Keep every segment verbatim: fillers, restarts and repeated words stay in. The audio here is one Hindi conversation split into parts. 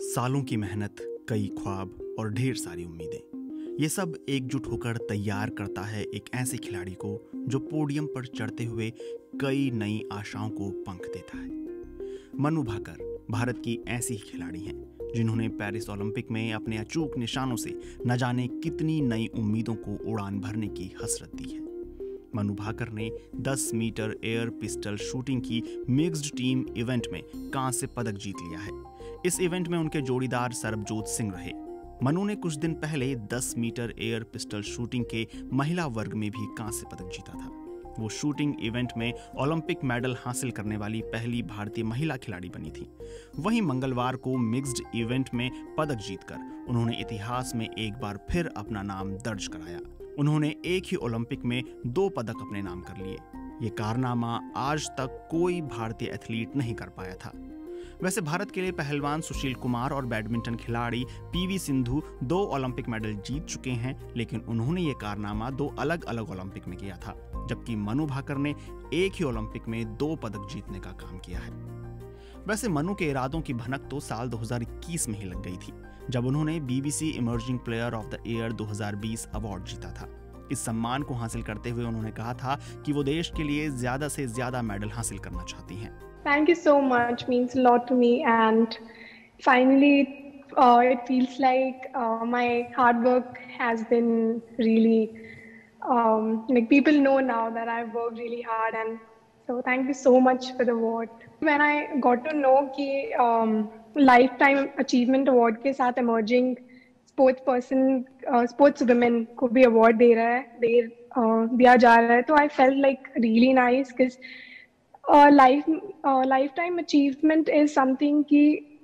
सालों की मेहनत, कई ख्वाब और ढेर सारी उम्मीदें, ये सब एकजुट होकर तैयार करता है एक ऐसे खिलाड़ी को जो पोडियम पर चढ़ते हुए कई नई आशाओं को पंख देता है। मनु भाकर भारत की ऐसी ही खिलाड़ी हैं जिन्होंने पेरिस ओलंपिक में अपने अचूक निशानों से न जाने कितनी नई उम्मीदों को उड़ान भरने की हसरत दी है। मनु भाकर ने दस मीटर एयर पिस्टल शूटिंग की मिक्स्ड टीम इवेंट में कांस्य पदक जीत लिया है। इस इवेंट में उनके जोड़ीदार सरबजोत सिंह रहे। मनु ने कुछ दिन पहले दस मीटर एयर पिस्टल शूटिंग के महिला वर्ग में भी कांस्य पदक जीता था। वो शूटिंग इवेंट में ओलंपिक मेडल हासिल करने वाली पहली भारतीय महिला खिलाड़ी बनी थी। वहीं मंगलवार को मिक्स्ड इवेंट में पदक जीतकर उन्होंने इतिहास में एक बार फिर अपना नाम दर्ज कराया। उन्होंने एक ही ओलंपिक में दो पदक अपने नाम कर लिए। ये कारनामा आज तक कोई भारतीय एथलीट नहीं कर पाया था। वैसे भारत के लिए पहलवान सुशील कुमार और बैडमिंटन खिलाड़ी पीवी सिंधु दो ओलंपिक मेडल जीत चुके हैं, लेकिन उन्होंने ये कारनामा दो अलग अलग ओलंपिक में किया था, जबकि मनु भाकर ने एक ही ओलंपिक में दो पदक जीतने का काम किया है। वैसे मनु के इरादों की भनक तो साल दो हज़ार इक्कीस में ही लग गई थी, जब उन्होंने BBC emerging player of the year दो हज़ार बीस अवार्ड जीता था। इस सम्मान को हासिल करते हुए उन्होंने कहा था कि वो देश के लिए ज्यादा से ज्यादा मेडल हासिल करना चाहती हैं। Thank you so much, means a lot to me, and finally uh, it feels like uh, my hard work has been really um, like people know now that I've worked really hard, and so thank you so much for the award. When I got to know कि um, lifetime achievement award के साथ emerging sports person uh, sports women को भी award दे रहा है दे uh, दिया जा रहा है, तो I felt like really nice because Uh, life uh, lifetime achievement is something ki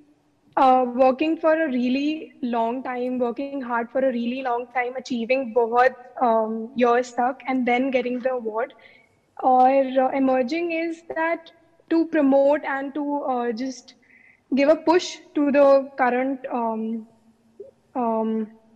uh, working for a really long time, working hard for a really long time, achieving बहुत um, years तक, and then getting the award. और uh, emerging is that to promote and to uh, just give a push to the current um, um,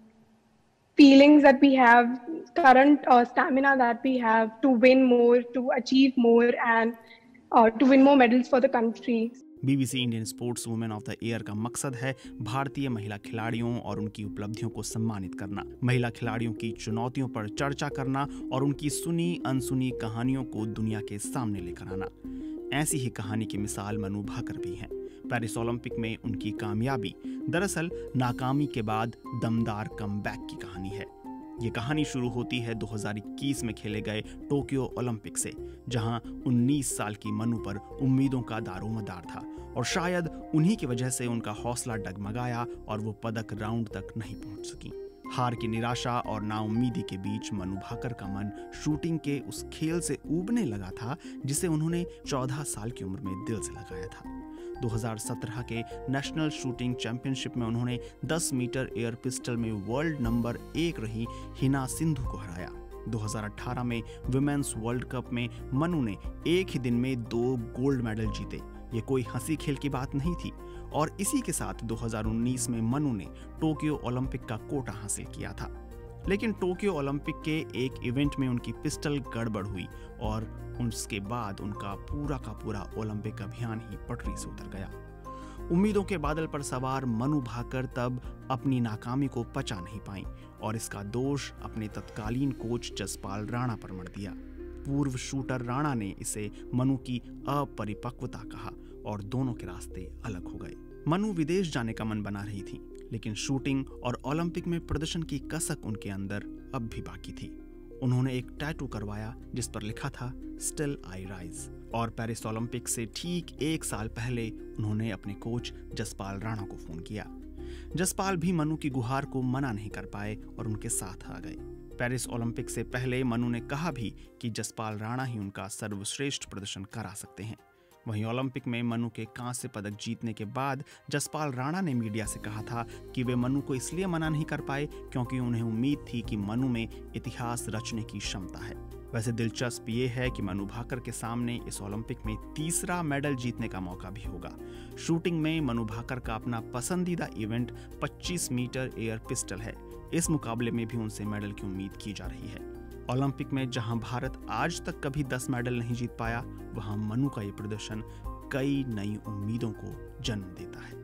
feelings that we have, current uh, stamina that we have to win more, to achieve more, and Uh, to win more medals for the country. BBC Indian sports women of the year का मकसद है भारतीय महिला खिलाड़ियों और उनकी उपलब्धियों को सम्मानित करना, महिला खिलाड़ियों की चुनौतियों पर चर्चा करना और उनकी सुनी अनसुनी कहानियों को दुनिया के सामने लेकर आना। ऐसी ही कहानी की मिसाल मनु भाकर भी हैं। पेरिस ओलंपिक में उनकी कामयाबी दरअसल नाकामी के बाद दमदार कमबैक की कहानी है। ये कहानी शुरू होती है दो हज़ार इक्कीस में खेले गए टोक्यो ओलंपिक से, जहां उन्नीस साल की मनु पर उम्मीदों का दारोमदार था और शायद उन्हीं की वजह से उनका हौसला डगमगाया और वो पदक राउंड तक नहीं पहुंच सकी। हार की निराशा और नाउम्मीदी के बीच मनु भाकर का मन शूटिंग के उस खेल से ऊबने लगा था जिसे उन्होंने चौदह साल की उम्र में दिल से लगाया था। दो हज़ार सत्रह के नेशनल शूटिंग चैंपियनशिप में उन्होंने दस मीटर एयर पिस्टल में वर्ल्ड नंबर एक रही हिना सिंधु को हराया। दो हज़ार अठारह में विमेंस वर्ल्ड कप में मनु ने एक ही दिन में दो गोल्ड मेडल जीते। ये कोई हंसी खेल की बात नहीं थी और इसी के साथ दो हज़ार उन्नीस में मनु ने टोक्यो ओलंपिक का कोटा हासिल किया था। लेकिन टोक्यो ओलंपिक के एक इवेंट में उनकी पिस्टल गड़बड़ हुई और उसके बाद उनका पूरा का पूरा ओलंपिक अभियान ही पटरी से उतर गया। उम्मीदों के बादल पर सवार मनु भाकर तब अपनी नाकामी को पचा नहीं पाई और इसका दोष अपने तत्कालीन कोच जसपाल राणा पर मढ़ दिया। पूर्व शूटर राणा ने इसे मनु की अपरिपक्वता कहा और दोनों के रास्ते अलग हो गए। मनु विदेश जाने का मन बना रही थी, लेकिन शूटिंग और ओलंपिक में प्रदर्शन की कसक उनके अंदर अब भी बाकी थी। उन्होंने एक टैटू करवाया जिस पर लिखा था स्टिल आई राइज, और पेरिस ओलंपिक से ठीक एक साल पहले उन्होंने अपने कोच जसपाल राणा को फोन किया। जसपाल भी मनु की गुहार को मना नहीं कर पाए और उनके साथ आ गए। पेरिस ओलंपिक से पहले मनु ने कहा भी कि जसपाल राणा ही उनका सर्वश्रेष्ठ प्रदर्शन करा सकते हैं। वहीं ओलंपिक में मनु के कांस्य पदक जीतने के बाद जसपाल राणा ने मीडिया से कहा था कि वे मनु को इसलिए मना नहीं कर पाए क्योंकि उन्हें उम्मीद थी कि मनु में इतिहास रचने की क्षमता है। वैसे दिलचस्प ये है कि मनु भाकर के सामने इस ओलंपिक में तीसरा मेडल जीतने का मौका भी होगा। शूटिंग में मनु भाकर का अपना पसंदीदा इवेंट पच्चीस मीटर एयर पिस्टल है। इस मुकाबले में भी उनसे मेडल की उम्मीद की जा रही है। ओलंपिक में जहां भारत आज तक कभी दस मेडल नहीं जीत पाया, वहां मनु का ये प्रदर्शन कई नई उम्मीदों को जन्म देता है।